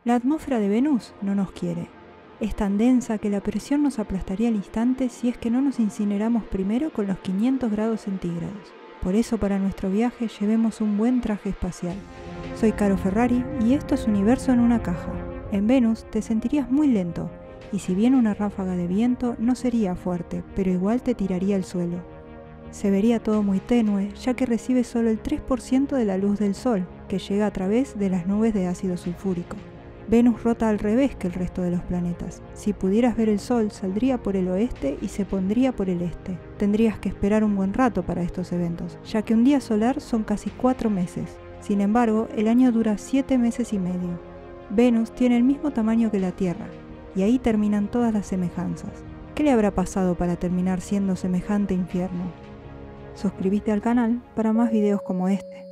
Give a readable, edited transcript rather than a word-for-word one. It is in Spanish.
La atmósfera de Venus no nos quiere. Es tan densa que la presión nos aplastaría al instante si es que no nos incineramos primero con los 500 grados centígrados. Por eso para nuestro viaje llevemos un buen traje espacial. Soy Caro Ferrari y esto es Universo en una caja. En Venus te sentirías muy lento y si viene una ráfaga de viento no sería fuerte, pero igual te tiraría al suelo. Se vería todo muy tenue ya que recibe solo el 3% de la luz del Sol, que llega a través de las nubes de ácido sulfúrico. Venus rota al revés que el resto de los planetas. Si pudieras ver el Sol, saldría por el oeste y se pondría por el este. Tendrías que esperar un buen rato para estos eventos, ya que un día solar son casi 4 meses. Sin embargo, el año dura 7 meses y medio. Venus tiene el mismo tamaño que la Tierra, y ahí terminan todas las semejanzas. ¿Qué le habrá pasado para terminar siendo semejante infierno? Suscríbete al canal para más videos como este.